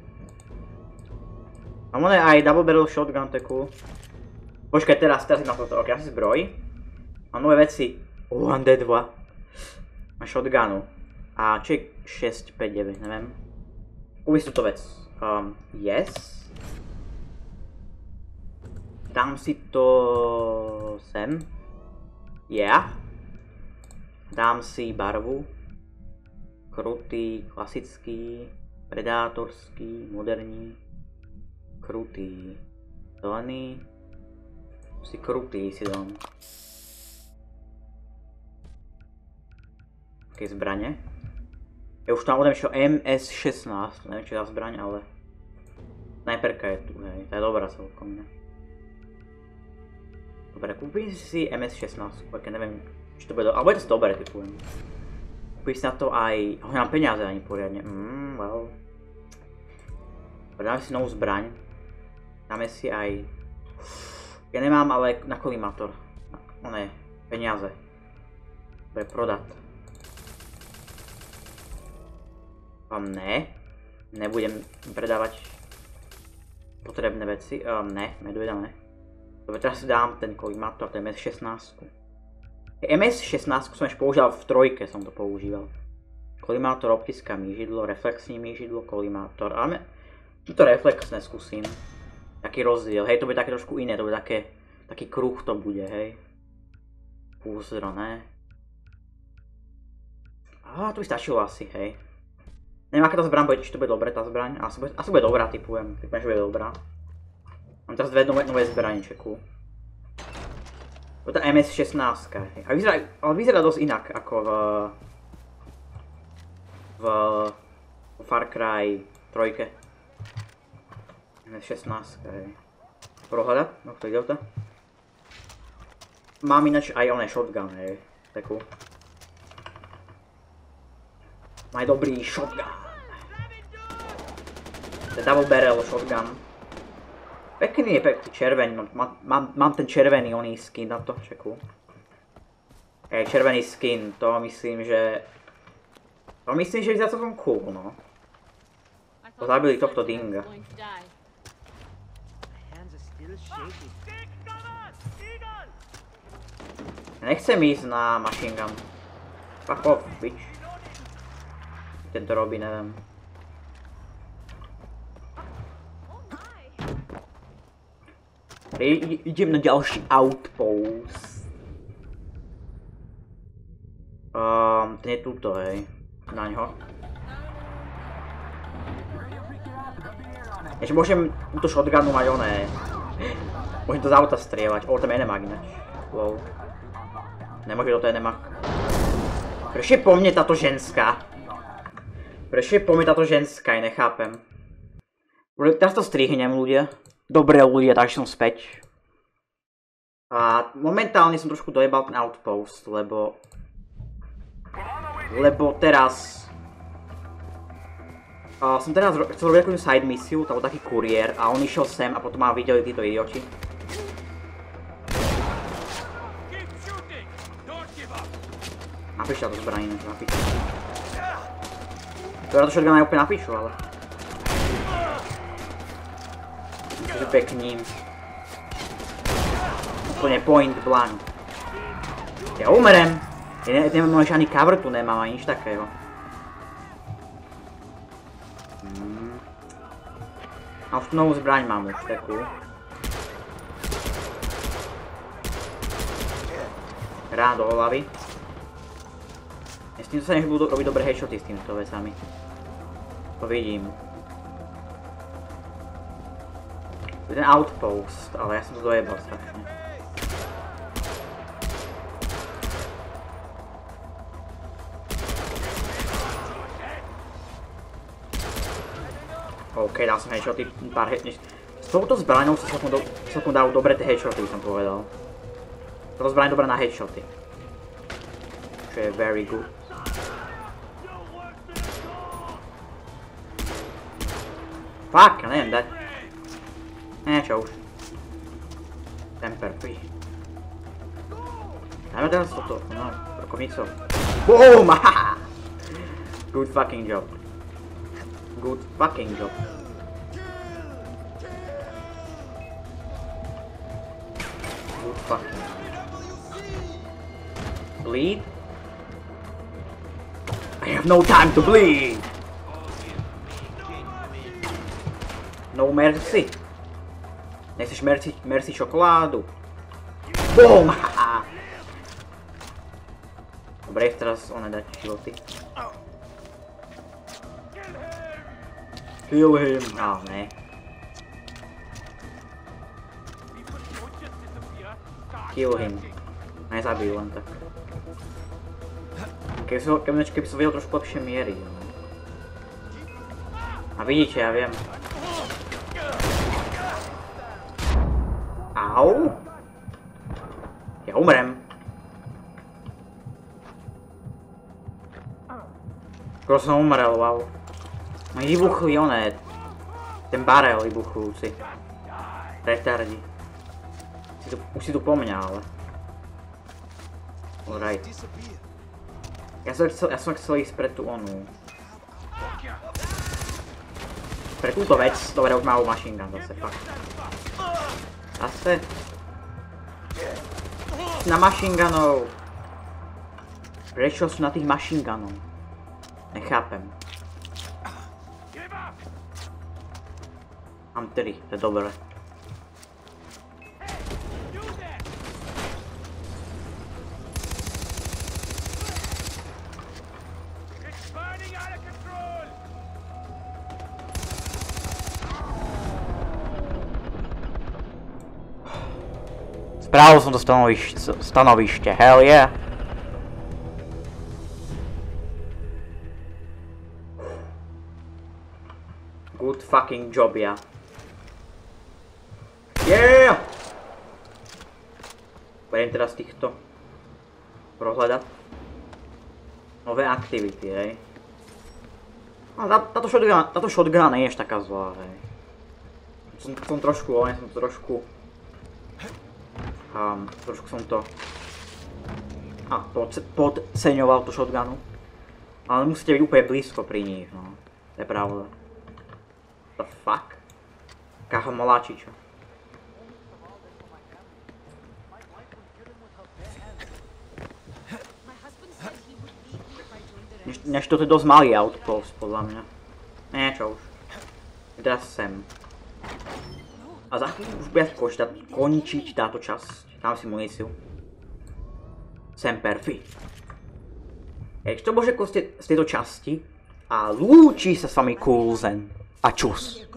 S1: Mám aj double barrel shotgun, to je cool. Počkaj, teraz idem na toto, ok, ja si zbroj. Mám nové veci. 1D2. Mám shotgunu. A čo je 6, 5, 9, neviem. Kúpi si túto vec. Yes. Dám si to sem. Yeah. Dám si barvu. Krutý, klasický, predátorský, moderní. Krutý. Zelený. Si krutý si dám. Také zbrane. Ja už tam budem čo MS-16, neviem čo je za zbraň, ale snajperka je tu, hej, to je dobrá celkom, ne? Dobre, kúpim si MS-16, keď neviem, či to bude, alebo je to dobré, typujem. Kúpim si na to aj, nemám peniaze ani poriadne, well. Dáme si novú zbraň, dáme si aj, ja nemám ale na kolimátor, peniaze, dobre, prodať. Nebudem predávať potrebné veci, medveďa ne. Dobre, teraz si dám ten kolimátor, ten MS-16. MS-16 som ešte používal v 3, som to používal. Kolimátor, optická mížidlo, reflexní mížidlo, kolimátor, ale to reflexné skúsim. Taký rozdiel, hej, to bude také trošku iné, to bude taký kruh to bude, hej. Púzdro, ne. To by stačilo asi, hej. Neviem, aká tá zbraň bude, či to bude dobré tá zbraň, asi bude dobrá, typujem, že bude dobrá. Mám teraz dve nové zbraničeku. To je tá MS-16, ale vyzerá dosť inak ako v Far Cry 3. MS-16, hej. Prohľadať, no to ide o to. Mám ináč aj oné shotgun, hej, takú. Maj dobrý shotgun. To je double barrel shotgun. Pekný je pekný červený, mám ten červený oný skin na to, čeku. Červený skin, to myslím, že vyzerá celkom cool, no. To zabili tohto dinga. Nechcem ísť na machine gun. Fuck off, bitch. Ten to robí, neviem. Idem na ďalší outpost. Ten je tuto, hej. Na ňo. Ešte môžem túto shotgunu mať oné. Môžem to z auta strieľať. Tam je enemag ináč. Wow. Nemôže toto enemag. Prečo je po mne táto ženská? Prečo je po mne táto ženská? Ja nechápem. Teraz to strihnem, ľudia. Dobre ľudia, takže som späť. A momentálne som trošku dojebal ten outpost, lebo teraz som teraz chcel robiť takú side misiu, to bol taký kuriér a on išiel sem a potom ma videli títo idioti. A prišli ešte táto zbraň na piču. Táto shotgun je úplne na piču, ale... Takže pekný. Úplne point blank. Ja umerem. Ja nemám ani cover tu, nemám ani nič takého. A už tu novú zbraň mám už takú. Rád do hlavy. S týmto sa nech budú robiť dobré headshoty s týmito vecami. To vidím. To je ten outpost, ale ja som to dojebal strašne. OK, dal som headshoty, pár headshoty. S touto zbraňou sa celkom dajú dobre tie headshoty, by som povedal. Toto zbraň je dobrá na headshoty. Čo je very good. Fuck, ja neviem dať. Čo už. Temper free. Dajme teraz toto, no, rokovnicou. Boom, haha! Good fucking job. Good fucking job. Good fucking job. Bleed? I have no time to bleed! No mercy. Nechceš mercy čokoládu? Boom! Dobre, teraz ona dať životy. Kill him! Ne. Kill him. Nezabijú len tak. Keby som vedel trošku lepšie miery. A vidíte, ja viem. Au! Ja umrem. Skoro som umrel, wow. No vybuchli oné. Ten barel vybuchujúci. Retardi. Už si tu po mňa, ale. Alright. Ja som chcel ísť pre tú onú. Pre túto vec. Dobre, už mám machine gun zase, fakt. Zase? Na machine gunov. Prečo sú na tých machine gunov? Nechápem. Mám 3, to je dobré. Spravil som to stanovište, hell yeah. Good fucking job, ja. Yeah! Budem teraz týchto prohľadať. Nové aktivity, hej. Táto shotgun nie je taká zlá, hej. Som trošku som to podceňoval tú shotgunu. Ale musíte byť úplne blízko pri nich, no. To je pravda. The fuck? Káho moláčiča. Než toto je dosť malý outpost, podľa mňa. Čo už. Teraz sem. A za chvíľu už bude končiť táto časť. Dám si muníciu. Semper Fi. To bože z tejto časti. A lúči sa s vami Coolzen. A čus.